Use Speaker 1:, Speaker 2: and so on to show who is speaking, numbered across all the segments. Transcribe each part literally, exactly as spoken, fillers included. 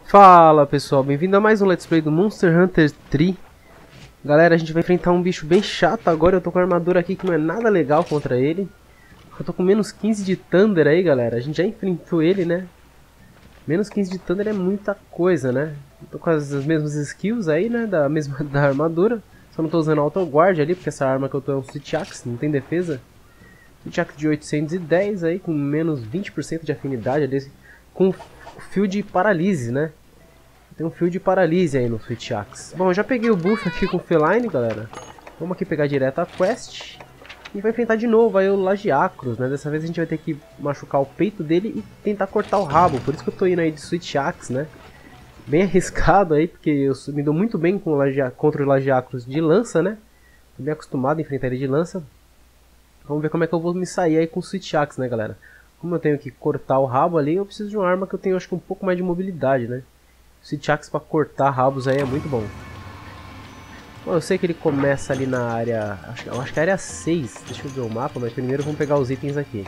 Speaker 1: Fala pessoal, bem-vindo a mais um Let's Play do Monster Hunter três. Galera, a gente vai enfrentar um bicho bem chato agora. Eu tô com a armadura aqui que não é nada legal contra ele. Eu tô com menos quinze de Thunder aí, galera. A gente já enfrentou ele, né? Menos quinze de Thunder é muita coisa, né? Eu tô com as, as mesmas skills aí, né? Da mesma da armadura. Só não tô usando Auto Guard ali, porque essa arma que eu tô é um Switch Axe, não tem defesa. Switch Axe de oitocentos e dez aí, com menos vinte por cento de afinidade ali. Com fio de paralise, né? Tem um fio de paralise aí no Switch Axe. Bom, eu já peguei o buff aqui com o Feline, galera. Vamos aqui pegar direto a quest. E vai enfrentar de novo aí o Lagiacrus, né? Dessa vez a gente vai ter que machucar o peito dele e tentar cortar o rabo. Por isso que eu tô indo aí de Switch Axe, né? Bem arriscado aí, porque eu me dou muito bem com o Lagia... contra o Lagiacrus de lança, né? Tô bem acostumado a enfrentar ele de lança. Vamos ver como é que eu vou me sair aí com o Switch Axe, né, galera? Como eu tenho que cortar o rabo ali, eu preciso de uma arma que eu tenho, acho que um pouco mais de mobilidade, né? Switch Axe pra cortar rabos aí é muito bom. Bom, eu sei que ele começa ali na área... Acho, eu acho que é a área seis. Deixa eu ver o mapa, mas primeiro vamos pegar os itens aqui.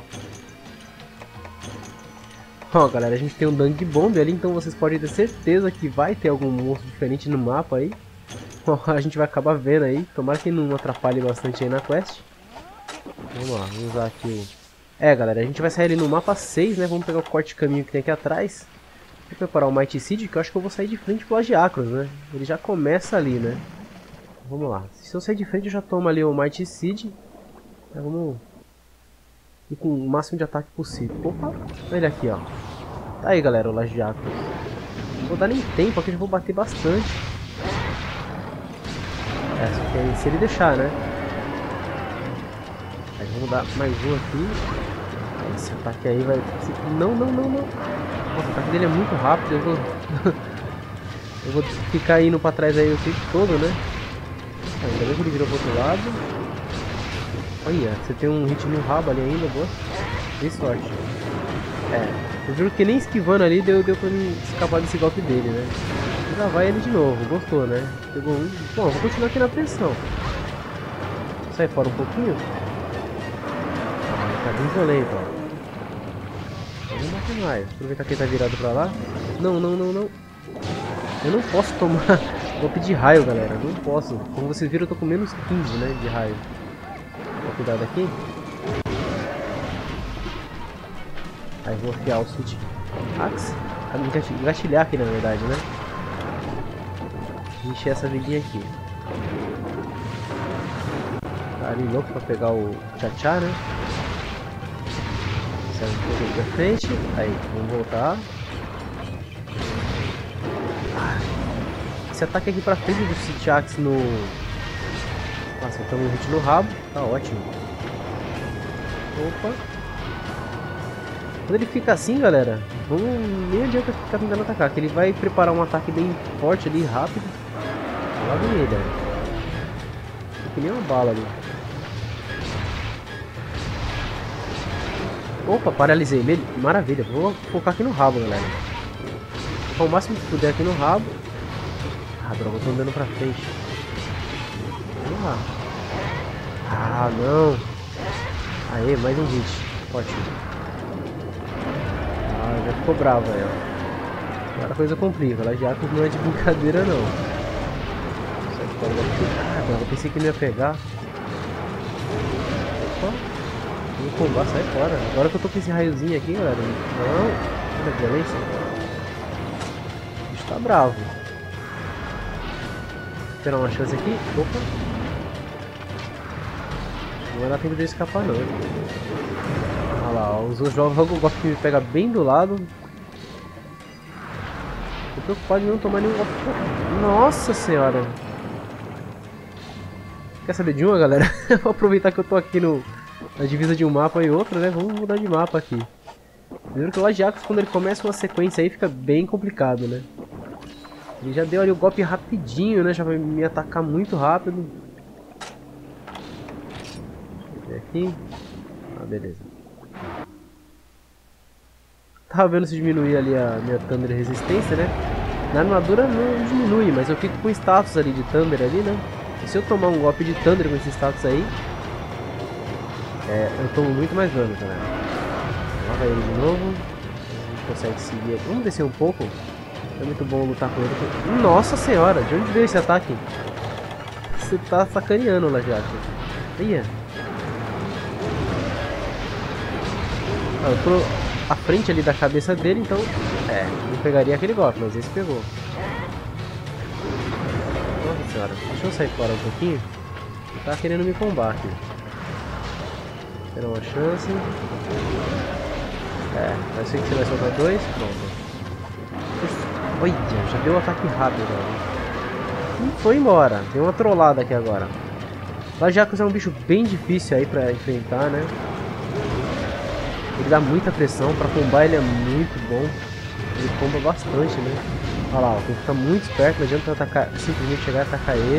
Speaker 1: Ó, galera, a gente tem um Dung Bomb ali, então vocês podem ter certeza que vai ter algum monstro diferente no mapa aí. Ó, a gente vai acabar vendo aí. Tomara que não atrapalhe bastante aí na quest. Vamos lá, vamos usar aqui o... É, galera, a gente vai sair ali no mapa seis, né? Vamos pegar o corte de caminho que tem aqui atrás. Vou preparar o Mighty Seed, que eu acho que eu vou sair de frente pro Lagiacrus, né? Ele já começa ali, né? Vamos lá. Se eu sair de frente, eu já tomo ali o Mighty Seed. Então, vamos ir com o máximo de ataque possível. Opa! Olha ele aqui, ó. Tá aí, galera, o Lagiacrus. Não vou dar nem tempo, aqui eu já vou bater bastante. É, só que aí, se ele deixar, né? Aí vamos dar mais um aqui. Esse ataque aí vai... Não, não, não, não. Nossa, o ataque dele é muito rápido. Eu vou... eu vou ficar indo pra trás aí o tempo todo, né? Ah, ainda bem que ele virou pro outro lado. Olha, você tem um hit no rabo ali ainda, boa. Tem sorte. É, eu juro que nem esquivando ali deu, deu pra me escapar desse golpe dele, né? E já vai ele de novo, gostou, né? Pegou um... Bom, vou continuar aqui na pressão. Sai fora um pouquinho. Ah, tá bem violento, ó. Vamos bater mais. Aproveitar que ele tá virado pra lá. Não, não, não, não. Eu não posso tomar golpe de raio, galera. Não posso. Como vocês viram, eu tô com menos quinze, né, de raio. Vou cuidado aqui. Aí vou afiar o Switch Axe. Engatilhar aqui, na verdade, né? Encher essa vidinha aqui. Tá ali louco pra pegar o Tchá-Tchá, né? Sai um pouco pra frente. Aí, vamos voltar. Esse ataque aqui pra frente do Switch Axe no... Nossa, estamos um hit no rabo. Tá ótimo. Opa. Quando ele fica assim, galera, vamos... nem adianta ficar tentando atacar, que ele vai preparar um ataque bem forte ali, rápido. Lá vem ele, ó. Fica que nem uma bala ali. Opa, paralisei ele. Maravilha. Vou focar aqui no rabo, galera. Focar o máximo que puder aqui no rabo. Ah, droga, eu tô andando pra frente. Vamos lá. Ah, não. Aê, mais um hit. Ótimo. Ah, já ficou bravo, velho. Agora a coisa complica. Lagiacrus não é de brincadeira, não. Sai fora daqui. Ah, droga, eu pensei que ele ia pegar. Opa. Vou combar, sai fora. Agora que eu tô com esse raiozinho aqui, galera. Não. Olha a violência. O bicho tá bravo. Vou esperar uma chance aqui. Opa. Não vai dar tempo de escapar, não. Olha lá, ó. Os jogos logo golpe que me pega bem do lado. Tô preocupado de não tomar nenhum golpe. Nossa senhora. Quer saber de uma, galera? Vou aproveitar que eu tô aqui no... na divisa de um mapa e outro, né? Vamos mudar de mapa aqui. Primeiro que o Lagiacrus, quando ele começa uma sequência aí, fica bem complicado, né? Ele já deu ali o golpe rapidinho, né? Já vai me atacar muito rápido. Deixa eu ver aqui. Ah, beleza. Tava vendo se diminuir ali a minha Thunder resistência, né? Na armadura não diminui, mas eu fico com status ali de Thunder ali, né? E se eu tomar um golpe de Thunder com esse status aí, É, eu tomo muito mais dano, galera. Lá vai ele de novo. A gente consegue seguir aqui. Vamos descer um pouco. É muito bom lutar com ele. Nossa senhora, de onde veio esse ataque? Você tá sacaneando lá, Jack. Ia. Ah, eu tô à frente ali da cabeça dele, então... É, não pegaria aquele golpe, mas esse pegou. Nossa senhora, deixa eu sair fora um pouquinho. Ele tá querendo me combar aqui. Terá uma chance. É, vai ser que você vai soltar dois. Pronto. Olha, já deu um ataque rápido, né? E foi embora. Deu uma trollada aqui agora. Lajacos é um bicho bem difícil aí pra enfrentar, né? Ele dá muita pressão. Pra combar ele é muito bom. Ele comba bastante, né? Olha lá, ó, tem que ficar muito esperto. Não adianta atacar, simplesmente chegar e atacar ele.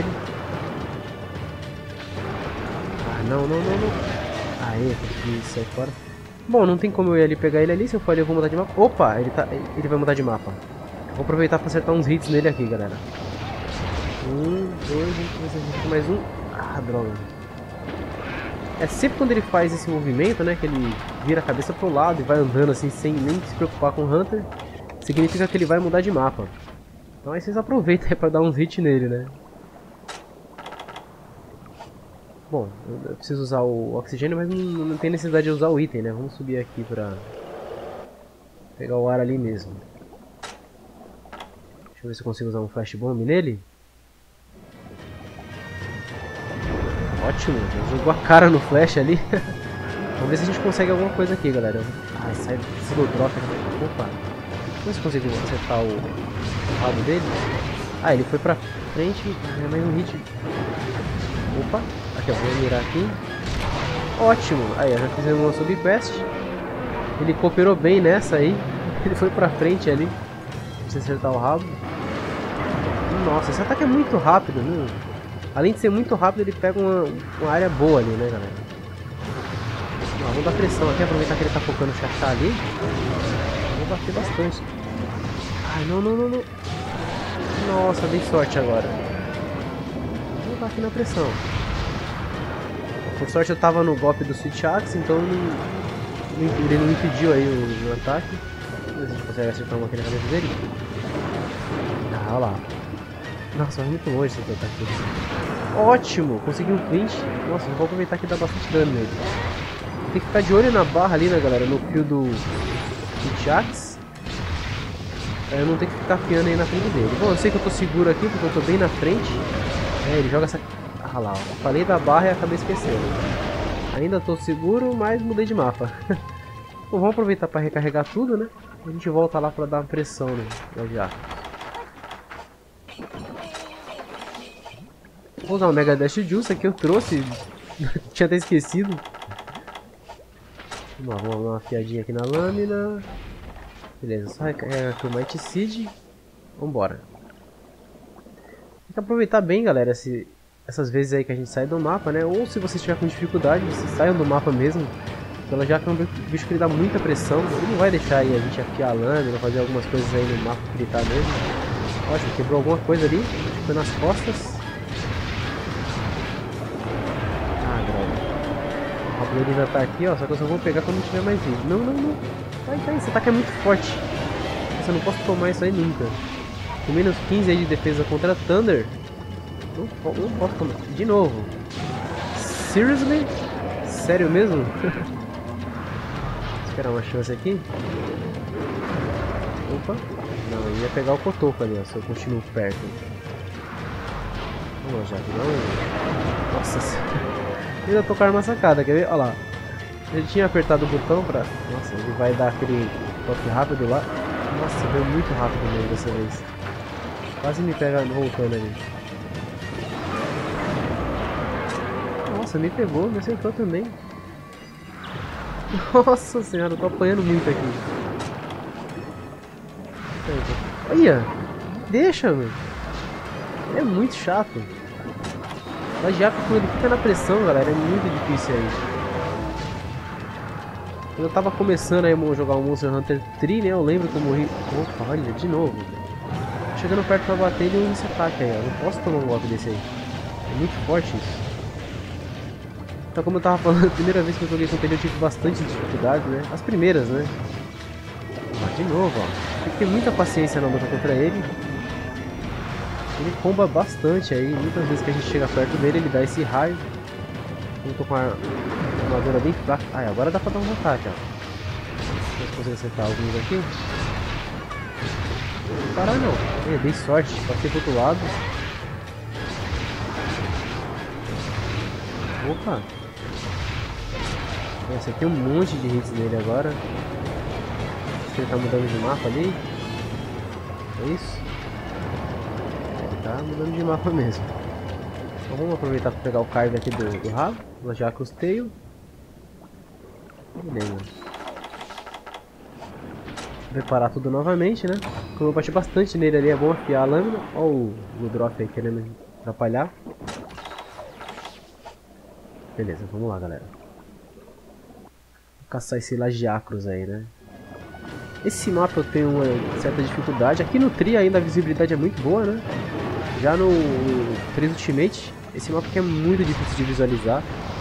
Speaker 1: Ah, não, não, não, não. Aê, consegui sair fora. Bom, não tem como eu ir ali pegar ele ali. Se eu for ali eu vou mudar de mapa. Opa, ele, tá, ele vai mudar de mapa. Vou aproveitar para acertar uns hits nele aqui, galera. Um, dois, um, mais um. Ah, droga. É sempre quando ele faz esse movimento, né? Que ele vira a cabeça pro lado e vai andando assim, sem nem se preocupar com o Hunter. Significa que ele vai mudar de mapa. Então aí vocês aproveitam aí para dar uns hits nele, né? Bom, eu preciso usar o oxigênio, mas não, não tem necessidade de usar o item, né? Vamos subir aqui pra pegar o ar ali mesmo. Deixa eu ver se eu consigo usar um flash bomb nele. Ótimo, já jogou a cara no flash ali. Vamos ver se a gente consegue alguma coisa aqui, galera. Ai, sai desse drop. Opa, vamos ver se eu consigo acertar o rabo dele. Ah, ele foi pra frente, é mais um hit. Opa, aqui ó, vou mirar aqui. Ótimo, aí já fizemos uma subquest. Ele cooperou bem nessa aí. Ele foi pra frente ali. Precisa acertar o rabo. Nossa, esse ataque é muito rápido, viu? Além de ser muito rápido, ele pega uma, uma área boa ali, né, galera? Ó, vou dar pressão aqui, aproveitar que ele tá focando o chachá ali. Vou bater bastante. Ai, não, não, não, não. Nossa, dei sorte agora. Vou dar aqui na pressão. Por sorte eu tava no golpe do Switch Axe, então não, ele não impediu aí o, o ataque. Vamos ver se a gente consegue acertar uma aqui na cabeça dele. Ah, olha lá. Nossa, vai muito longe esse ataque. Ótimo! Consegui um clinch. Nossa, vou aproveitar que dá bastante dano nele. Tem que ficar de olho na barra ali, né, galera? No fio do Switch Axe. Eu não tenho que ficar afiando aí na frente dele. Bom, eu sei que eu tô seguro aqui, porque eu tô bem na frente. É, ele joga essa... Ah lá, ó. Falei da barra e acabei esquecendo. Ainda tô seguro, mas mudei de mapa. Bom, vamos aproveitar para recarregar tudo, né? A gente volta lá para dar uma pressão no já. Vou usar o Mega Dash Juice aqui, eu trouxe. Tinha até esquecido. Vamos lá, vamos dar uma afiadinha aqui na lâmina. Beleza, só recarrega aqui o Might Seed. Vambora. Tem que aproveitar bem, galera, esse... essas vezes aí que a gente sai do mapa, né? Ou se você estiver com dificuldade, vocês saiam do mapa mesmo. Ela já que é um bicho que ele dá muita pressão. Ele não vai deixar aí a gente afiar a lâmina, fazer algumas coisas aí no mapa que ele tá mesmo. Ótimo, quebrou alguma coisa ali. Foi nas costas. Ah, droga. O rabo dele já tá aqui, ó. Só que eu só vou pegar quando tiver mais vídeo. Não, não, não. Vai, vai. Esse ataque é muito forte. Eu não posso tomar isso aí nunca. Com menos quinze aí de defesa contra Thunder. Não, não posso tomar. De novo. Seriously? Sério mesmo? Vou esperar uma chance aqui. Opa. Não, eu ia pegar o cotoco ali, ó, se eu continuo perto. Vamos já, não. Nossa senhora. Ainda tô com a arma sacada, quer ver? Olha lá. Ele tinha apertado o botão pra... Nossa, ele vai dar aquele toque rápido lá. Nossa, veio muito rápido mesmo dessa vez. Quase me pega voltando ali. Nossa, me pegou, me acertou também. Nossa senhora, eu tô apanhando muito aqui. Olha, deixa, meu. É muito chato. Mas já quando ele fica na pressão, galera, é muito difícil aí. Quando eu tava começando aí a jogar o Monster Hunter três, né, eu lembro que eu morri... Opa, olha, de novo. Chegando perto pra bater, ele usa esse ataque aí, ó. Não posso tomar um golpe desse aí. É muito forte isso. Então, como eu tava falando, a primeira vez que eu joguei com ele eu tive bastante dificuldade, né? As primeiras, né? Ah, de novo, ó. Tem que ter muita paciência na luta contra ele. Ele comba bastante aí. Muitas vezes que a gente chega perto dele, ele dá esse raio. Eu tô com a armadura bem fraca. Ah, agora dá pra dar um ataque, ó. Vamos conseguir acertar alguns aqui. Não parar não. É, dei sorte. Passei pro outro lado. Opa. Nossa, tem um monte de hits nele agora. Ele tá mudando de mapa ali. É isso? Ele tá mudando de mapa mesmo. Então vamos aproveitar para pegar o Carve aqui do, do rabo. Vou já custeio. Beleza. Preparar tudo novamente, né? Como eu bati bastante nele ali, é bom afiar a lâmina. Olha o Ludroth aí querendo atrapalhar. Beleza, vamos lá, galera. Vou caçar esse Lagiacrus aí, né? Esse mapa eu tenho uma certa dificuldade. Aqui no Tri ainda a visibilidade é muito boa, né? Já no três Ultimate, esse mapa aqui é muito difícil de visualizar.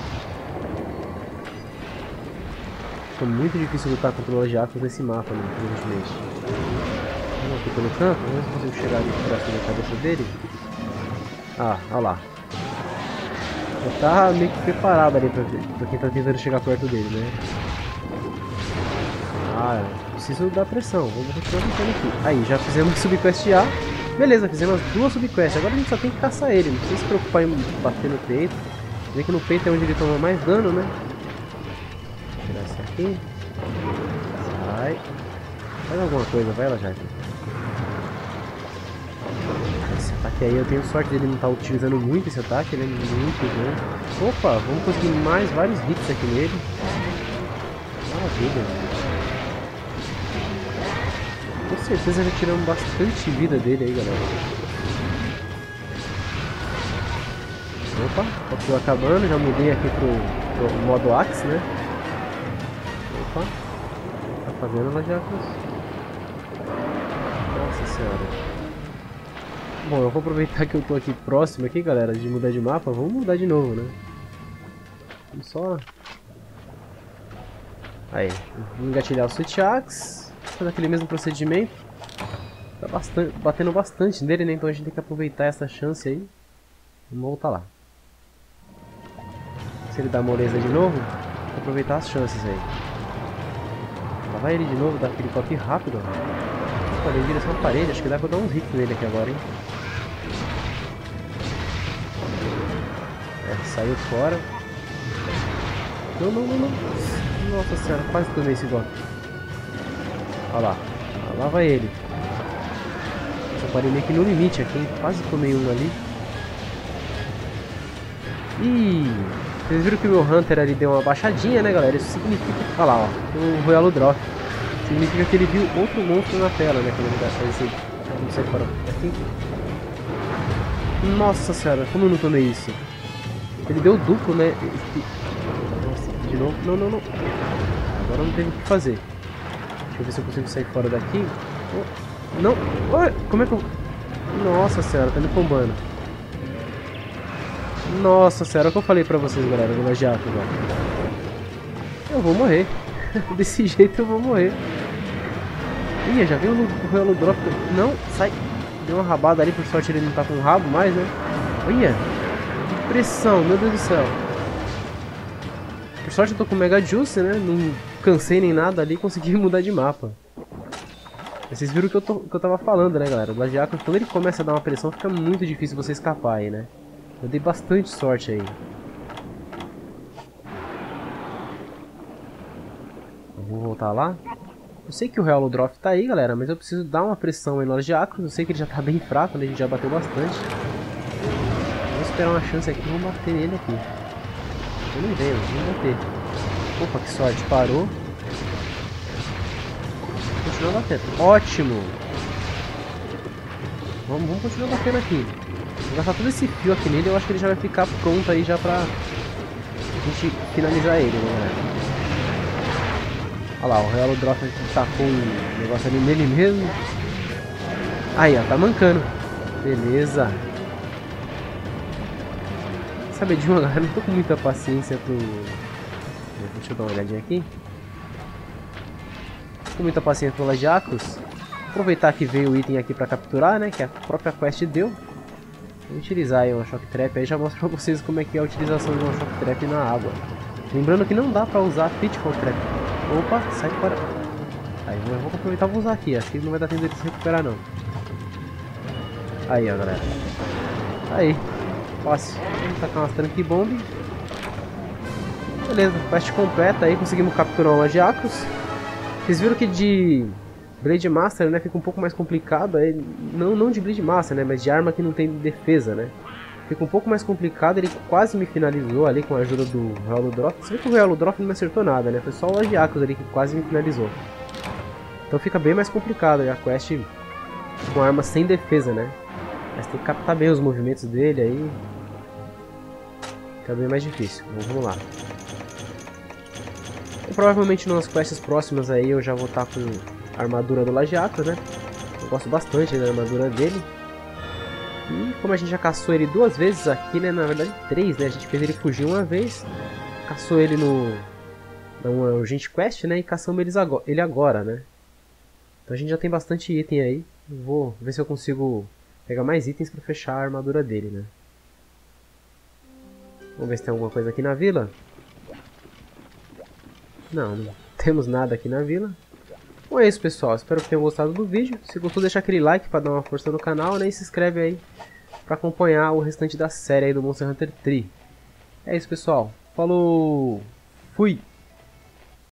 Speaker 1: Fica muito difícil lutar contra o Lagiacrus nesse mapa, no três Ultimate. Vamos aqui pelo canto, vamos ver se consigo chegar ali próximo da cabeça dele. Ah, olha lá. Já tá meio que preparado ali pra, pra quem tá tentando chegar perto dele, né? Ah, preciso dar pressão. Vamos continuar tentando aqui. Aí, já fizemos a subquest A. Beleza, fizemos as duas subquests. Agora a gente só tem que caçar ele. Não precisa se preocupar em bater no peito. Vê que no peito é onde ele toma mais dano, né? Vou tirar esse aqui. Sai. Faz alguma coisa, vai lá já. Esse ataque aí, eu tenho sorte dele não estar utilizando muito esse ataque. Ele é muito bom. Opa, vamos conseguir mais vários hits aqui nele. Maravilha. Com certeza já tiramos bastante vida dele aí, galera. Opa, tô acabando, já mudei aqui pro, pro modo Axe, né? Opa, tá fazendo Lagiacrus. Nossa senhora. Bom, eu vou aproveitar que eu tô aqui próximo aqui, galera, de mudar de mapa. Vamos mudar de novo, né? Vamos só... Aí, vamos engatilhar o Switch Axe. Faz aquele mesmo procedimento. Tá bastante, batendo bastante nele, né? Então a gente tem que aproveitar essa chance aí. Vamos voltar lá. Se ele dá moleza de novo, vou aproveitar as chances aí. Lá vai ele de novo, dá aquele toque rápido. Opa, ele em direção à parede. Acho que dá pra dar uns hits nele aqui agora, hein? É, saiu fora. Não, não, não, não. Nossa senhora, quase tomei esse golpe. Olha lá, lá vai ele. Eu parei meio que no limite aqui, hein? Quase tomei um ali. Ih, vocês viram que o meu Hunter ali deu uma baixadinha, né, galera? Isso significa... Olha lá, ó, o Royal Ludroth. Significa que ele viu outro monstro na tela, né? Quando ele vai fazer esse... Não sei fora aqui. Nossa senhora, como eu não tomei isso? Ele deu duplo, né? Nossa, de novo. Não, não, não. Agora não teve o que fazer. Deixa eu ver se eu consigo sair fora daqui. Oh, não! Oh, como é que eu... Nossa senhora, tá me combando. Nossa senhora, é o que eu falei pra vocês, galera, do Lagiacrus, ó. Eu vou morrer. Desse jeito eu vou morrer. Ih, já viu o Royal Ludroth? Não, sai. Deu uma rabada ali, por sorte ele não tá com o rabo mais, né? Olha, que pressão, meu Deus do céu. Por sorte eu tô com Mega Juice, né? Não cansei nem nada ali, consegui mudar de mapa. Vocês viram o que eu, tô, que eu tava falando, né, galera? O Lagiacrus, quando ele começa a dar uma pressão, fica muito difícil você escapar aí, né? Eu dei bastante sorte aí. Eu vou voltar lá. Eu sei que o Royal Ludroth tá aí, galera, mas eu preciso dar uma pressão aí no Lagiacrus. Eu sei que ele já tá bem fraco, né? A gente já bateu bastante. Vamos esperar uma chance aqui, vamos bater nele aqui. Eu nem veio, vamos bater. Opa, que sorte, parou. Continua batendo. Ótimo! Vamos, vamos continuar batendo aqui. Vou gastar todo esse fio aqui nele, eu acho que ele já vai ficar pronto aí já pra a gente finalizar ele, né, galera? Olha lá, o Royal Ludroth tacou um negócio ali nele mesmo. Aí, ó, tá mancando. Beleza. Sabe de uma, galera? Não tô com muita paciência pro... Deixa eu dar uma olhadinha aqui. Não tô com muita paciência pro Lagiacrus. aproveitar que veio o item aqui pra capturar, né? Que a própria quest deu. Vou utilizar aí uma Shock Trap, aí já mostro pra vocês como é que é a utilização de uma Shock Trap na água. Lembrando que não dá pra usar Pitfall Trap. Opa, sai fora. Aí, eu vou aproveitar e vou usar aqui, acho que não vai dar tempo de se recuperar não. Aí, ó, galera. Aí, fácil. Vamos tacar umas Tank Bomb. Beleza, quest completa aí, conseguimos capturar um Lagiacrus. Vocês viram que de Blade Master, né, fica um pouco mais complicado, aí, não, não de Blade Master, né, mas de arma que não tem defesa, né. Fica um pouco mais complicado, ele quase me finalizou ali com a ajuda do Royal Drop. Você vê que o Royal Drop não me acertou nada, né, foi só o Lagiacrus ali que quase me finalizou. Então fica bem mais complicado a quest com arma sem defesa, né. Mas tem que captar bem os movimentos dele aí. Fica bem mais difícil, então, vamos lá. E provavelmente nas quests próximas aí eu já vou estar com a armadura do Lagiacrus, né? Eu gosto bastante da armadura dele. E como a gente já caçou ele duas vezes aqui, né? Na verdade três, né? A gente fez ele fugir uma vez, caçou ele no numa Urgent Quest, né? E caçamos eles agora, ele agora, né? Então a gente já tem bastante item aí. Vou ver se eu consigo pegar mais itens para fechar a armadura dele, né? Vamos ver se tem alguma coisa aqui na vila. Não, não temos nada aqui na vila. Bom, é isso, pessoal. Espero que tenham gostado do vídeo. Se gostou, deixa aquele like para dar uma força no canal, né? E se inscreve aí para acompanhar o restante da série aí do Monster Hunter três. É isso, pessoal. Falou! Fui!